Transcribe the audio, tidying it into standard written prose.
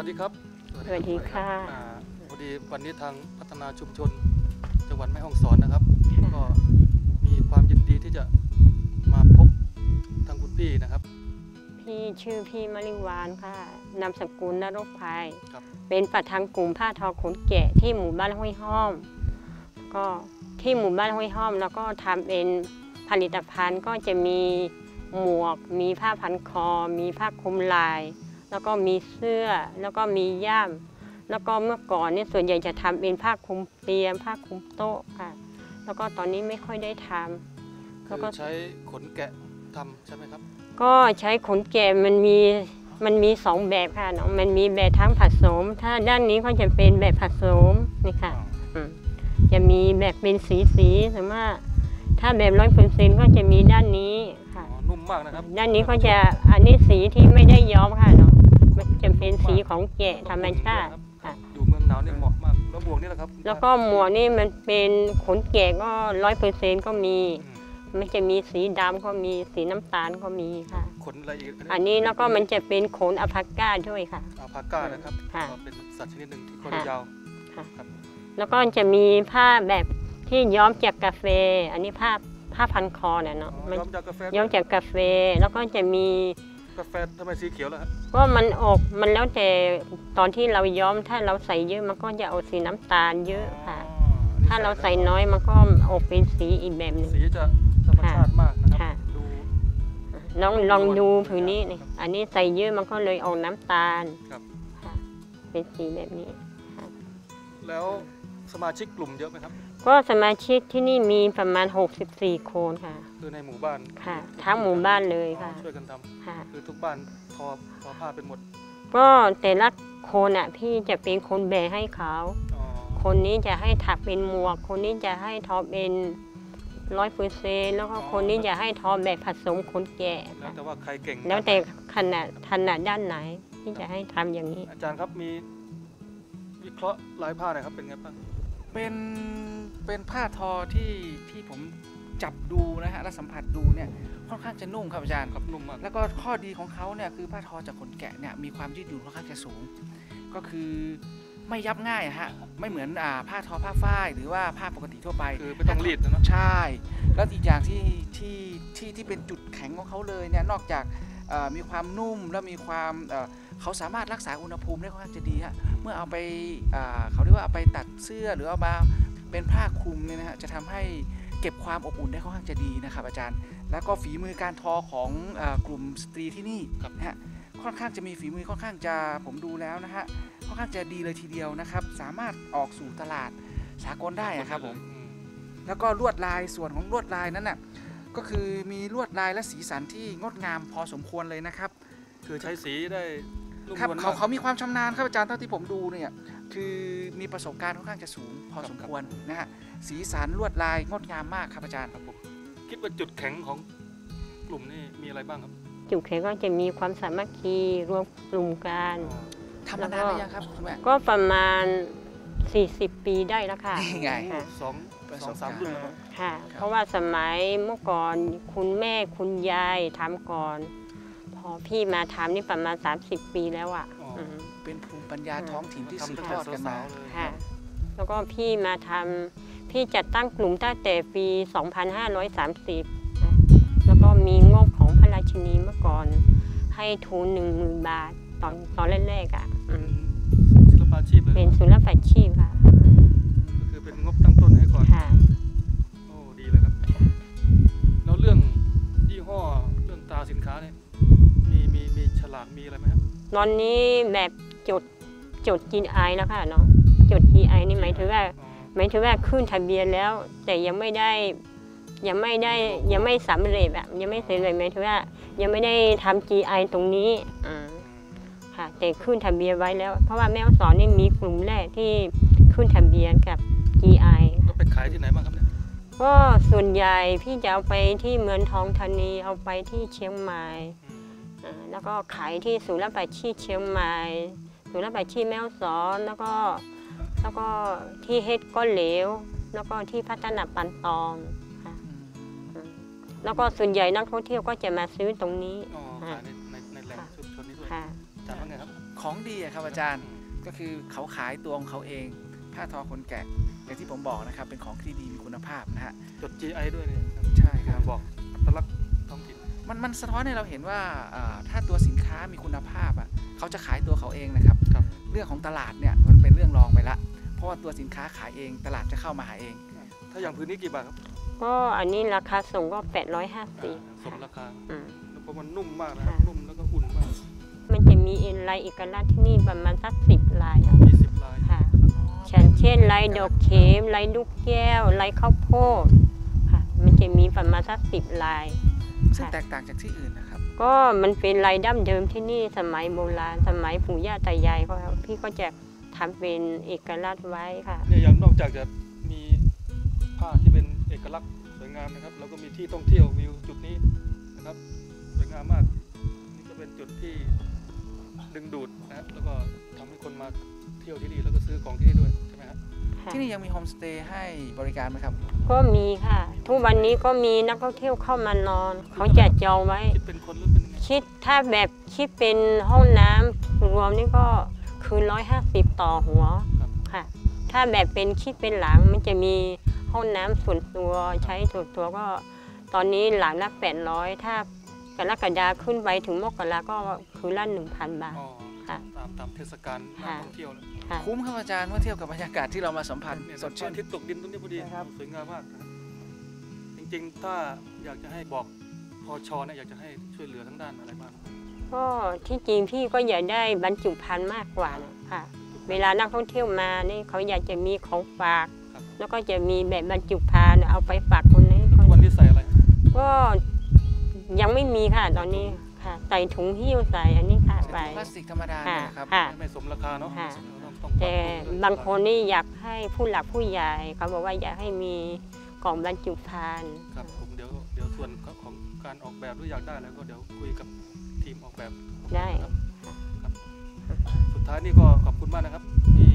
วัสดีครับสวัสดีค่ะพอดีวันนี้ทางพัฒนาชุมชนจังหวัดแม่ฮ่องสอนนะครับก็มีความยินดีที่จะมาพบทางคุณพี่นะครับพี่ชื่อพี่มริวานค่ะนามสกุลนรกภัยเป็นประธานกลุ่มผ้าทอขนแกะที่หมู่บ้านห้วยห้อมก็ที่หมู่บ้านห้วยห้อมแล้วก็ทำเป็นผลิตภัณฑ์ก็จะมีหมวกมีผ้าพันคอมีผ้าคลุมไหล่แล้วก็มีเสื้อแล้วก็มีย่ามแล้วก็เมื่อก่อนเนี่ยส่วนใหญ่จะทำเป็นผ้าคลุมเตียงผ้าคลุมโต๊ะค่ะแล้วก็ตอนนี้ไม่ค่อยได้ทำแล้วก็ใช้ขนแกะทำใช่ไหมครับก็ใช้ขนแกะมันมีสองแบบค่ะเนาะมันมีแบบทั้งผสมถ้าด้านนี้ก็จะเป็นแบบผสมนี่ค่ะจะมีแบบเป็นสีแต่ว่าถ้าแบบ100%ก็จะมีด้านนี้ค่ะนุ่มมากนะครับด้านนี้ก็จะอันนี้สีที่ไม่ได้ย้อมค่ะเนาะมันจะเป็นสีของแกะธรรมชาติค่ะอยู่เมืองหนาวเนี่ยเหมาะมากแล้วหมวกนี่แหละครับแล้วก็หมวกนี่มันเป็นขนแกะก็100%ก็มีมันจะมีสีดำก็มีสีน้ำตาลก็มีค่ะขนอะไรอีกอันนี้แล้วก็มันจะเป็นขนอัลพาก้าด้วยค่ะอัลพาก้านะครับเป็นสัตว์ชนิดหนึ่งที่ขนยาวค่ะแล้วก็จะมีผ้าแบบที่ย้อมจากกาแฟอันนี้ผ้าพันคอเนี่ยเนาะย้อมจากกาแฟแล้วก็จะมีกาแฟทำไมสีเขียวล่ะฮะก็มันแล้วแต่ตอนที่เราย้อมถ้าเราใส่เยอะมันก็จะเอาสีน้ำตาลเยอะค่ะถ้าเราใส่น้อยมันก็ออกเป็นสีอีกแบบนึงสีจะธรรมชาติมากนะครับลองดูผืนนี้นี่อันนี้ใส่เยอะมันก็เลยออกน้ำตาลเป็นสีแบบนี้แล้วสมาชิกกลุ่มเยอะไหมครับก็สมาชิกที่นี่มีประมาณ64 คนค่ะคือในหมู่บ้านค่ะทั้งหมู่บ้านเลยค่ะช่วยกันทำค่ะคือทุกบ้านทอผ้าเป็นหมดก็แต่ละคนอ่ะพี่จะเป็นคนแบกให้เขาคนนี้จะให้ถักเป็นหมวกคนนี้จะให้ทอเป็น100%แล้วก็คนนี้จะให้ทอแบบผสมขนแกะแล้วแต่ว่าใครเก่งแล้วแต่ถนัดด้านไหนที่จะให้ทำอย่างนี้อาจารย์ครับมีวิเคราะห์ลายผ้าหน่อยครับเป็นไงบ้างเป็นผ้าทอที่ผมจับดูนะฮะและสัมผัสดูเนี่ยค่อนข้างจะนุ่มครับอาจารย์ครับนุ่มมากแล้วก็ข้อดีของเขาเนี่ยคือผ้าทอจากขนแกะเนี่ยมีความยืดหยุ่นค่อนข้างจะสูงก็คือไม่ยับง่ายฮะไม่เหมือนผ้าทอผ้าฝ้ายหรือว่าผ้าปกติทั่วไปคือไม่ต้องรีดนะใช่แล้วอีกอย่างที่เป็นจุดแข็งของเขาเลยเนี่ยนอกจากมีความนุ่มแล้วมีความเขาสามารถรักษาอุณหภูมิได้ค่อนข้างจะดีฮะเมื่อเอาไปเขาเรียกว่าเอาไปตัดเสื้อหรือเอามาเป็นผ้าคลุมเนี่ยนะฮะจะทำให้เก็บความอบอุ่นได้ค่อนข้างจะดีนะครับอาจารย์แล้วก็ฝีมือการทอของกลุ่มสตรีที่นี่นะฮะค่อนข้างจะมีฝีมือค่อนข้างจะผมดูแล้วนะฮะค่อนข้างจะดีเลยทีเดียวนะครับสามารถออกสู่ตลาดสากลได้ครับผมแล้วก็ลวดลายส่วนของลวดลายนั้นน่ะก็คือมีลวดลายและสีสันที่งดงามพอสมควรเลยนะครับคือใช้สีได้ครับเขามีความชำนาญครับอาจารย์เท่าที่ผมดูเนี่ยคือมีประสบการณ์ค่อนข้างจะสูงพอสมควรนะฮะสีสันลวดลายงดงามมากครับอาจารย์ครับผมคิดว่าจุดแข็งของกลุ่มนี้มีอะไรบ้างครับจุดแข็งก็จะมีความสามัคคีรวมกลุ่มกันทำมานานหรือยังครับคุณแม่ก็ประมาณ40 ปีได้แล้วค่ะนี่ไง 2-3 รุ่นแล้วค่ะเพราะว่าสมัยเมื่อก่อนคุณแม่คุณยายทำก่อนพอพี่มาทำนี่ประมาณ30 ปีแล้วอ่ะเป็นภูมิปัญญาท้องถิ่นที่สืบทอดกันมาค่ะแล้วก็พี่มาทำพี่จัดตั้งกลุ่มตั้งแต่ปี2530แล้วก็มีงบของพระราชินีเมื่อก่อนให้ทุน10,000 บาทตอนแรกๆอ่ะศิลปาชีพเลยเป็นศิลปาชีพค่ะก็คือเป็นงบตั้งต้นให้ก่อนค่ะโอ้ดีเลยครับแล้วเรื่องยี่ห้อเรื่องตราสินค้าเนี่ยมีฉลากมีอะไรไหมครับตอนนี้แบบจด GI แล้วค่ะเนาะจด GI นี่หมายถึงว่าขึ้นทะเบียนแล้วแต่ยังไม่สำเร็จแบบยังไม่เสร็จเลยหมายถึงว่ายังไม่ได้ทำ GI ตรงนี้ค่ะแต่ขึ้นทะเบียนไว้แล้วเพราะว่าแม่ฮ่องสอนนี่มีกลุ่มแรกที่ขึ้นทะเบียนกับ GI ก็ไปขายที่ไหนบ้างครับเนี่ยก็ส่วนใหญ่พี่จะเอาไปที่เมืองทองธานีเอาไปที่เชียงใหม่แล้วก็ขายที่ศูนย์รับบัตรที่เชียงใหม่ศูนย์รับบัตรที่แม่ฮ่องสอนแล้วก็ที่เฮ็ดก้อนเหลวแล้วก็ที่พัฒนาปันตองค่ะแล้วก็ส่วนใหญ่นักท่องเที่ยวก็จะมาซื้อตรงนี้ในแหล่งชุมชนนี้ด้วยจำว่าไงครับของดีอะครับอาจารย์ก็คือเขาขายตัวของเขาเองผ้าทอขนแกะอย่างที่ผมบอกนะครับเป็นของที่ดีมีคุณภาพนะฮะจด GI ด้วยเนี่ยใช่ครับบอกอัตลักษณ์ท้องถิ่นมันสะท้อนให้เราเห็นว่าถ้าตัวสินค้ามีคุณภาพอ่ะเขาจะขายตัวเขาเองนะครับครับเรื่องของตลาดเนี่ยมันเป็นเรื่องรองไปละเพราะว่าตัวสินค้าขายเองตลาดจะเข้ามาหาเองถ้าอย่างพื้นนี้กี่บาทครับก็อันนี้ราคาส่งก็ 850 สมราคาอืมเพราะมันนุ่มมากนะค่ะนุ่มแล้วก็อุ่นมากมันจะมีลายเอกลักษณ์ที่นี่ประมาณสัก10 ลายค่ะมี10 ลายค่ะ เช่นลายดอกเข็มลายลูกแก้วลายข้าวโพดค่ะ มันจะมีประมาณสัก10 ลายซึ่งแตกต่างจากที่อื่นนะครับก็มันเป็นลายดั้งเดิมที่นี่สมัยโบราณสมัยปู่ย่าตายายเขาครับพี่ก็จะทำเป็นเอกลักษณ์ไว้ค่ะเนี่ยอย่างนอกจากจะมีผ้าที่เป็นเอกลักษณ์สวยงามนะครับแล้วก็มีที่ท่องเที่ยววิวจุดนี้นะครับสวยงามมากนี่ก็เป็นจุดที่ดึงดูดนะครับแล้วก็ทำให้คนมาเที่ยวที่นี่แล้วก็ซื้อของที่นี่ด้วยใช่ไหมครับที่นี่ยังมีโฮมสเตย์ให้บริการไหมครับก็มีค่ะ ทุกวันนี้ก็มีนักท่องเที่ยวเข้ามานอน เขาจะจองไว้คิดเป็นคนหรือเป็นไงคิดถ้าแบบคิดเป็นห้องน้ำรวมนี่ก็คือ150 ต่อหัวครับค่ะ ถ้าแบบเป็นคิดเป็นหลังมันจะมีห้องน้ำส่วนตัวใช้ส่วนตัวก็ตอนนี้หลังละ800ถ้ากรกฎาขึ้นไปถึงมกราก็คือละ1,000 บาทอ๋อค่ะตามเทศกาลนักท่องเที่ยวเลยค่ะคุ้มครับอาจารย์เมื่อเทียบกับบรรยากาศที่เรามาสัมผัสเนี่ยสดชื่นพระอาทิตย์ตกดินตรงนี้พอดีนะครับสวยงามมากนะครับจริงๆถ้าอยากจะให้บอกพชเนี่ยอยากจะให้ช่วยเหลือทั้งด้านอะไรบ้างก็ที่จริงพี่ก็อยากได้บรรจุภัณฑ์มากกว่านะค่ะ เวลานักท่องเที่ยวมานี่เขาอยากจะมีของฝากครับแล้วก็จะมีแบบบรรจุภัณฑ์เอาไปฝากคนนี้แล้วทุกวันนี้ใส่อะไรก็ยังไม่มีค่ะตอนนี้ค่ะใส่ถุงหิ้วใส่อันนี้ค่ะไปพลาสติกธรรมดาเนี่ยนะครับค่ะไม่สมราคาเนาะค่ะต้องปรับแต่ปรุงบางคนนี่อยากให้ผู้หลักผู้ใหญ่เขาบอกว่าอยากให้มีกล่องบรรจุภัณฑ์ครับผมเดี๋ยวส่วนของการออกแบบหรืออยากได้แล้วก็เดี๋ยวคุยกับทีมออกแบบได้ครับสุดท้ายนี่ก็ขอบคุณมากนะครับที่